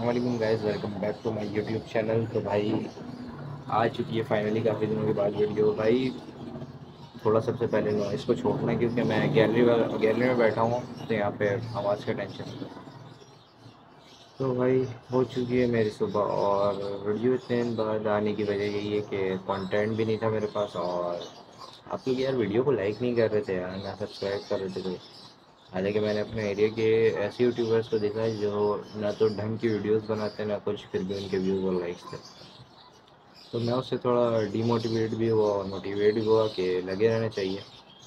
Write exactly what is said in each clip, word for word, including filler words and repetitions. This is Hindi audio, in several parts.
अस्सलाम guys, welcome back to my YouTube channel. तो भाई आ चुकी है फाइनली काफ़ी दिनों के बाद वीडियो। भाई थोड़ा सबसे पहले नॉइस को छोड़ना है, क्योंकि मैं गैलरी गैलरी में बैठा हूँ तो यहाँ पे आवाज़ का टेंशन है। तो भाई हो चुकी है मेरी सुबह, और वीडियो इतने दिन बाद आने की वजह यही है कि कंटेंट भी नहीं था मेरे पास, और आप लोग यार वीडियो को लाइक नहीं कर रहे थे यार, ना सब्सक्राइब कर रहे थे कोई। हालांकि मैंने अपने एरिया के ऐसे यूट्यूबर्स को देखा है जो ना तो ढंग की वीडियोस बनाते हैं ना कुछ, फिर भी उनके व्यूज़ और लाइक्स थे। तो मैं उससे थोड़ा डीमोटिवेट भी हुआ और मोटिवेट भी हुआ कि लगे रहना चाहिए।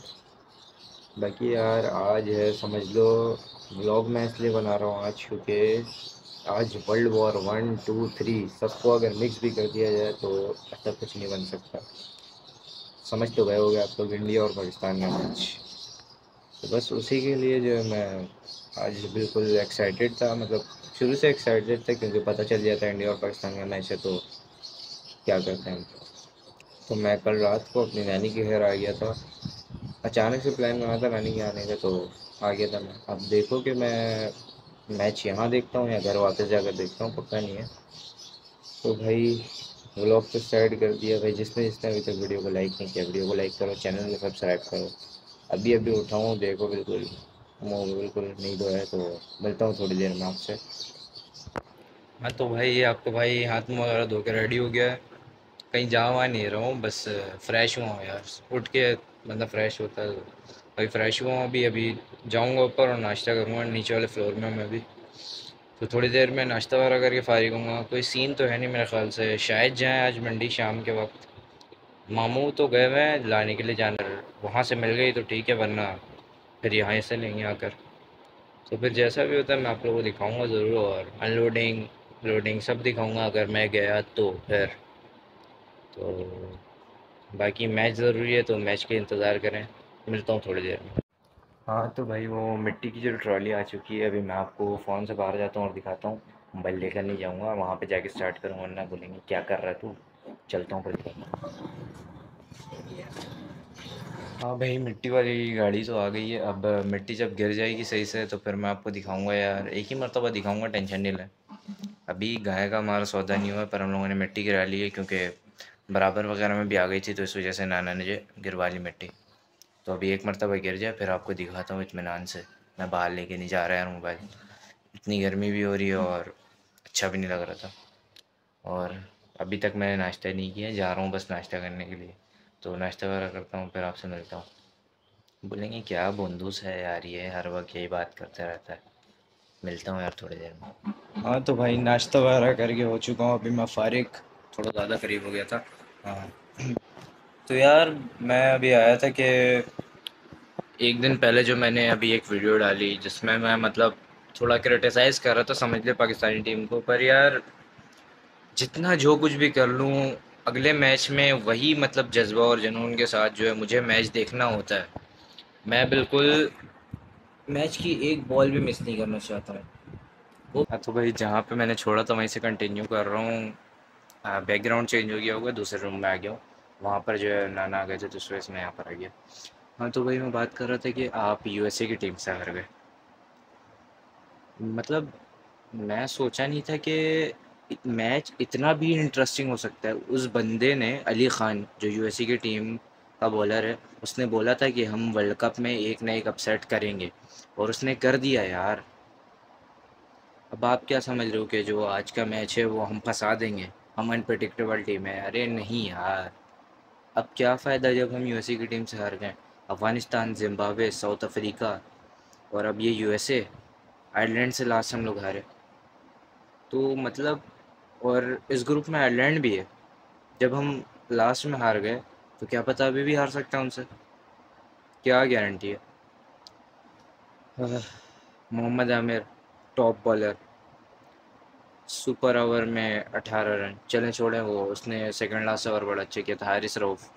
बाकी यार आज है समझ लो, व्लॉग मैं इसलिए बना रहा हूँ आज क्योंकि आज world war one two three सबको अगर मिक्स भी कर दिया जाए तो ऐसा कुछ नहीं बन सकता। समझ तो गए होगे आप लोग, इंडिया और पाकिस्तान का मैच। तो बस उसी के लिए जो है मैं आज बिल्कुल एक्साइटेड था, मतलब शुरू से एक्साइटेड था, क्योंकि पता चल जाता है इंडिया और पाकिस्तान का मैच है तो क्या करते हैं हम। तो मैं कल रात को अपनी नानी के घर आ गया था। अचानक से प्लान बना था नानी के आने का, तो आ गया था मैं। अब देखो कि मैं मैच यहाँ देखता हूँ या घर वापस जाकर देखता हूँ, पक्का नहीं है। तो भाई व्लॉग तो स्टार्ट कर दिया भाई। जिसने जिसने अभी तक वीडियो को लाइक नहीं किया, वीडियो को लाइक करो, चैनल को सब्सक्राइब करो। अभी अभी उठाऊँ देखो, बिल्कुल मुँह बिल्कुल नहीं धोया है। तो मिलता हूँ थोड़ी देर में आपसे। हाँ तो भाई ये आपको भाई हाथ मुँह वगैरह धो के रेडी हो गया है। कहीं जा वहाँ नहीं रहा हूँ, बस फ्रेश हुआ हूँ यार। उठ के बंदा फ्रेश होता है। भाई फ्रेश हुआ हूँ, अभी अभी जाऊँगा ऊपर और नाश्ता करूँगा नीचे वाले फ्लोर में मैं अभी। तो थोड़ी देर में नाश्ता वगैरह करके फारिग होऊंगा। कोई सीन तो है नहीं मेरे ख्याल से, शायद जाएँ आज मंडी शाम के वक्त। मामू तो गए हुए हैं लाने के लिए, जाना वहाँ से मिल गई तो ठीक है, वरना फिर यहाँ से लेंगे आकर। तो फिर जैसा भी होता है मैं आप लोगों को दिखाऊंगा ज़रूर, और अनलोडिंग लोडिंग सब दिखाऊंगा अगर मैं गया तो फिर। तो बाकी मैच ज़रूरी है तो मैच के इंतज़ार करें। मिलता हूँ थोड़ी देर में। हाँ तो भाई वो मिट्टी की जो ट्रॉली आ चुकी है, अभी मैं आपको फ़ोन से बाहर जाता हूँ और दिखाता हूँ। मोबाइल लेकर नहीं जाऊँगा, वहाँ पे जाके स्टार्ट करूँगा वरना बोलेंगे क्या कर रहा है तू। चलता हूँ फिर दिखाता हूँ। हाँ भाई मिट्टी वाली गाड़ी तो आ गई है। अब मिट्टी जब गिर जाएगी सही से तो फिर मैं आपको दिखाऊंगा यार, एक ही मरतबा दिखाऊंगा, टेंशन नहीं लें। अभी गाय का हमारा सौदा नहीं हुआ है, पर हम लोगों ने मिट्टी गिरा ली है, क्योंकि बराबर वगैरह में भी आ गई थी तो इस वजह से नाना ने जो गिरवा ली मिट्टी। तो अभी एक मरतबा गिर जाए फिर आपको दिखाता हूँ इत्मीनान से। मैं बाहर लेके नहीं जा रहा यार मोबाइल, इतनी गर्मी भी हो रही है और अच्छा भी नहीं लग रहा था। और अभी तक मैंने नाश्ता नहीं किया, जा रहा हूँ बस नाश्ता करने के लिए। तो नाश्ता वगैरह करता हूँ फिर आपसे मिलता हूँ। बोलेंगे क्या बंदूस है यार, ये हर वक्त यही बात करता रहता है। मिलता हूँ यार थोड़ी देर में। हाँ तो भाई नाश्ता वगैरह करके हो चुका हूँ अभी मैं फारिग, थोड़ा ज़्यादा करीब हो गया था। हाँ तो यार मैं अभी आया था कि एक दिन पहले जो मैंने अभी एक वीडियो डाली जिसमें मैं मतलब थोड़ा क्रिटिसाइज़ कर रहा था, समझ ले, पाकिस्तानी टीम को। पर यार जितना जो कुछ भी कर लूँ, अगले मैच में वही मतलब जज्बा और जुनून के साथ जो है मुझे मैच देखना होता है। मैं बिल्कुल मैच की एक बॉल भी मिस नहीं करना चाहता हूँ। वो हाँ तो भाई जहाँ पे मैंने छोड़ा था वहीं से कंटिन्यू कर रहा हूँ। बैकग्राउंड चेंज हो गया होगा, दूसरे रूम में आ गया हूँ। वहाँ पर जो है नाना आ गए थे तो इस वजह से मैं यहाँ पर आ गया। हाँ तो भाई मैं बात कर रहा था कि आप यूएसए की टीम से हार गए। मतलब मैं सोचा नहीं था कि मैच इतना भी इंटरेस्टिंग हो सकता है। उस बंदे ने, अली खान जो यूएसए की टीम का बॉलर है, उसने बोला था कि हम वर्ल्ड कप में एक ना एक अपसेट करेंगे, और उसने कर दिया यार। अब आप क्या समझ रहे हो कि जो आज का मैच है वो हम फंसा देंगे, हम अनप्रडिक्टेबल टीम है? अरे नहीं यार। अब क्या फ़ायदा जब हम यूएसए की टीम से हार गए। अफ़गानिस्तान, जिम्बाब्वे, साउथ अफ्रीका और अब ये यूएसए, आयरलैंड से लास्ट हम लोग हारे। तो मतलब, और इस ग्रुप में आयरलैंड भी है। जब हम लास्ट में हार गए तो क्या पता अभी भी हार सकते हैं उनसे, क्या गारंटी है। आह, Mohammad Aamir top bowler, super over में अठारह रन, चलें छोड़ें, वो उसने सेकंड लास्ट ओवर बड़ा अच्छा किया था। हारिस रऊफ,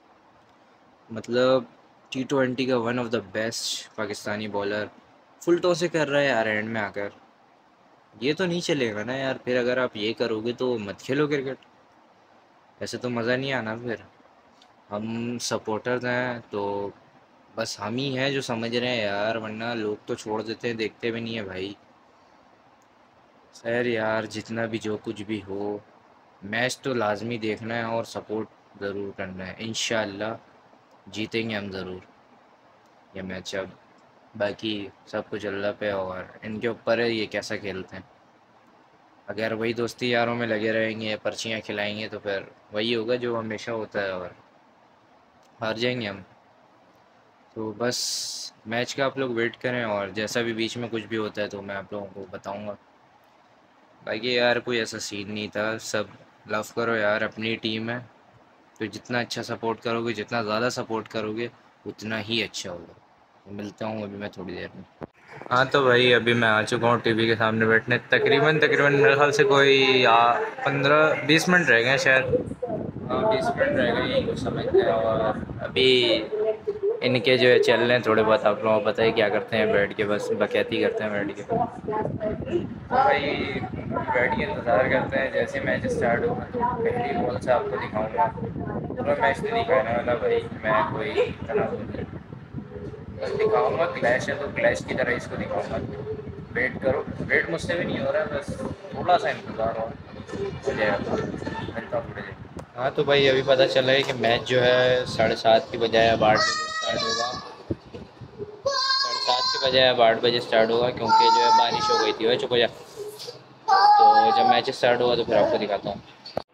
मतलब टी ट्वेंटी का one of the best Pakistani bowler, full toss से कर रहा है यार एंड में आकर। ये तो नहीं चलेगा ना यार, फिर अगर आप ये करोगे तो मत खेलो क्रिकेट। ऐसे तो मज़ा नहीं आना फिर। हम सपोर्टर्स हैं तो बस हम ही हैं जो समझ रहे हैं यार, वरना लोग तो छोड़ देते हैं, देखते भी नहीं है भाई। खैर यार, जितना भी जो कुछ भी हो, मैच तो लाजमी देखना है और सपोर्ट ज़रूर करना है। इंशाल्लाह जीतेंगे हम ज़रूर ये मैच। अब बाकी सब कुछ अल्लाह पे और इनके ऊपर है ये कैसा खेलते हैं। अगर वही दोस्ती यारों में लगे रहेंगे, पर्चियाँ खिलाएंगे, तो फिर वही होगा जो हमेशा होता है और हार जाएंगे हम। तो बस मैच का आप लोग वेट करें और जैसा भी बीच में कुछ भी होता है तो मैं आप लोगों को बताऊंगा। बाकी यार कोई ऐसा सीन नहीं था, सब लव करो यार, अपनी टीम है तो जितना अच्छा सपोर्ट करोगे, जितना ज़्यादा सपोर्ट करोगे, उतना ही अच्छा होगा। तो मिलता हूँ अभी मैं थोड़ी देर में। हाँ तो भाई अभी मैं आ चुका हूँ टीवी के सामने बैठने। तकरीबन तकरीबन मेरे ख्याल से कोई पंद्रह बीस मिनट रह गए हैं शायद। हाँ बीस मिनट रह गए यही कुछ समझते हैं। और अभी इनके जो है चल रहे हैं थोड़े बहुत। आप लोगों को पता है क्या करते हैं, बैठ के बस बकैती करते हैं बैठ के। तो भाई बैठ के इंतज़ार करते हैं जैसे मैच स्टार्ट होगा तो पहली बॉल से आपको दिखाऊंगा। पूरा मैच नहीं दिखाने वाला भाई मैं, कोई इतना वो नहीं। बस दिखाऊंगा क्लैश है तो क्लैश की तरह इसको दिखाऊंगा। वेट करो, वेट मुझसे भी नहीं हो रहा है, बस थोड़ा सा इंतज़ार और हो जाएगा। मिलता हूँ थोड़ी देर। हाँ तो भाई अभी पता चला है कि मैच जो है साढ़े सात की बजाय अब आठ बजे स्टार्ट होगा। साढ़े सात के बजाय अब आठ बजे स्टार्ट होगा क्योंकि जो है बारिश हो गई थी। वह चुप हो जा। तो जब मैच स्टार्ट होगा तो फिर आपको दिखाता हूँ।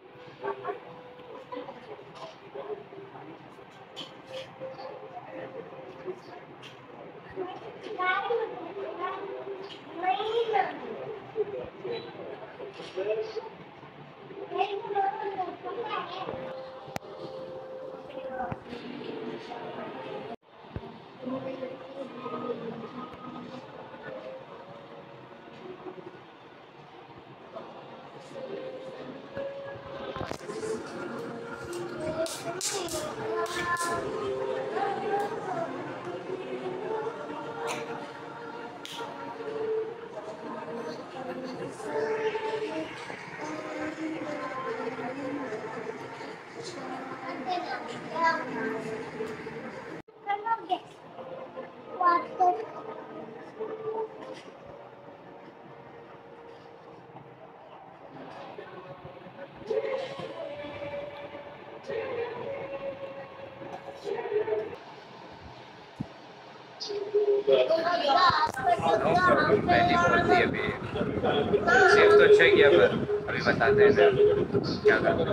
पहली बॉल थी अभी, सेव तो अच्छा किया पर अभी बताते हैं ना क्या करना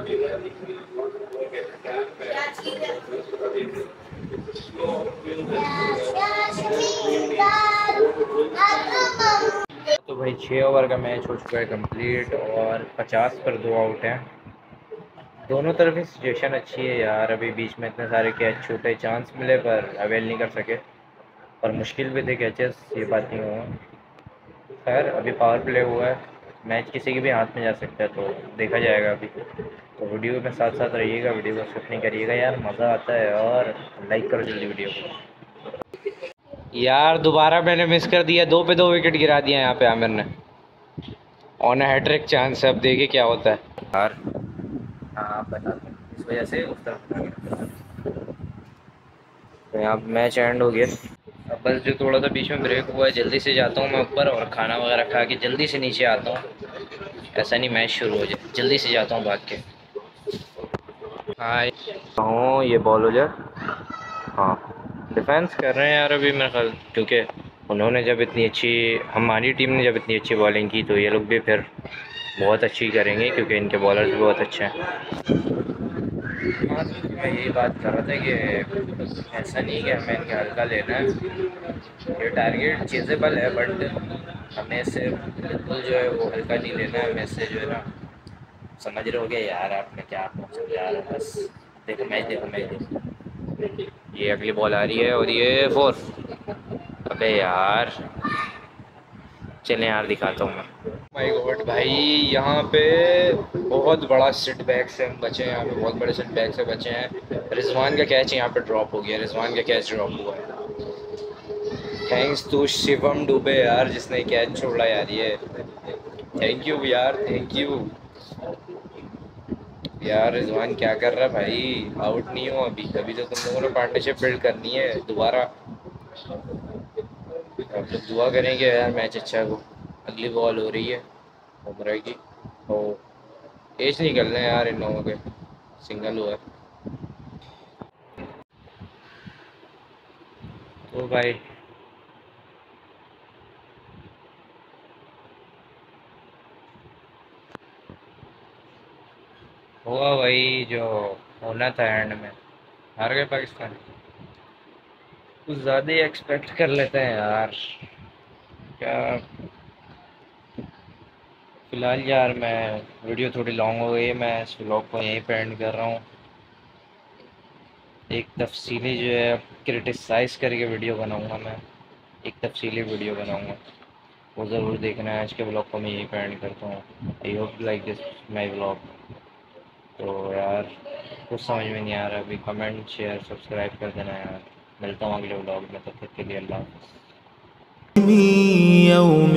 है। तो भाई छः ओवर का मैच हो चुका है कंप्लीट और पचास पर दो आउट हैं। दोनों तरफ ही सिचुएशन अच्छी है यार। अभी बीच में इतने सारे कैच छूटे, चांस मिले पर अवेल नहीं कर सके और मुश्किल भी थे कैचेस, ये बात नहीं हुआ। खैर अभी पावर प्ले हुआ है, मैच किसी के भी हाथ में जा सकता है तो देखा जाएगा अभी। तो वीडियो में साथ साथ रहिएगा, वीडियो को स्किप नहीं करिएगा यार, मज़ा आता है। और लाइक करो जल्दी वीडियो को। यार दोबारा मैंने मिस कर दिया, दो पे दो विकेट गिरा दिया यहाँ पे आमिर ने। ऑन हैट्रिक चांस है, अब देखिए क्या होता है यार। हाँ आप बता दो, इस वजह से उस तरफ तो यहाँ मैच एंड हो गया। अब बस जो थोड़ा सा बीच में ब्रेक हुआ है, जल्दी से जाता हूँ मैं ऊपर और खाना वगैरह खा के जल्दी से नीचे आता हूँ। ऐसा नहीं मैच शुरू हो जाए, जल्दी से जाता हूँ भाग के। हाँ हूँ, ये बॉल हो जाए। हाँ डिफेंस कर रहे हैं यार अभी मेरे ख्याल, क्योंकि उन्होंने जब इतनी अच्छी, हमारी टीम ने जब इतनी अच्छी बॉलिंग की तो ये लोग भी फिर बहुत अच्छी करेंगे क्योंकि इनके बॉलर भी बहुत अच्छे हैं। हाँ तो मैं यही बात कर रहा था कि ऐसा नहीं कि हमें इनका हल्का लेना है, ये टारगेट चेजेबल है बट हमें इससे बिल्कुल जो है वो हल्का नहीं लेना है। हमें इससे जो है ना, समझ रहे हो गया यार आपने क्या आपको समझा रहा हूँ। बस देखो मैच, देखो मैच देखो, ये अगली बॉल आ रही है और ये फोर। अबे यार चलें यार दिखाता हूँ मैं। माय गॉड भाई, यहाँ पे बहुत बड़ा सेट बैक से हम बचे हैं। यहाँ पे बहुत बड़े सेट बैक से बचे हैं। रिजवान का कैच यहाँ पे ड्रॉप हो गया, रिजवान का कैच ड्रॉप हुआ है। थैंक्स टू शिवम दुबे यार जिसने कैच छोड़ा यार, ये थैंक यू यार, थैंक यू यार। रिजवान क्या कर रहा है भाई, आउट नहीं हो अभी, अभी तो तुम लोगों ने पार्टनरशिप बिल्ड करनी है दोबारा। आप लोग दुआ करेंगे यार मैच अच्छा हो। अगली बॉल हो रही है, उम्र की। तो एज निकल रहे हैं यार इन लोगों के, सिंगल हुआ है। तो भाई हुआ वही जो होना था एंड में, हार गए पाकिस्तान। कुछ ज़्यादा ही एक्सपेक्ट कर लेते हैं यार, क्या। फिलहाल यार मैं, वीडियो थोड़ी लॉन्ग हो गई है, मैं इस व्लॉग को यहीं पे एंड कर रहा हूँ। एक तफसीली जो है क्रिटिसाइज़ करके वीडियो बनाऊँगा मैं, एक तफसीली वीडियो बनाऊँगा, वो ज़रूर देखना है। आज के ब्लॉग को मैं यहीं पे एंड करता हूँ। I hope like this my blog. तो यार कुछ समझ में नहीं आ रहा अभी, कमेंट शेयर सब्सक्राइब कर देना यार। मिलता हूँ अगले ब्लॉग में, तब तक के लिए अल्लाह हाफ़िज़।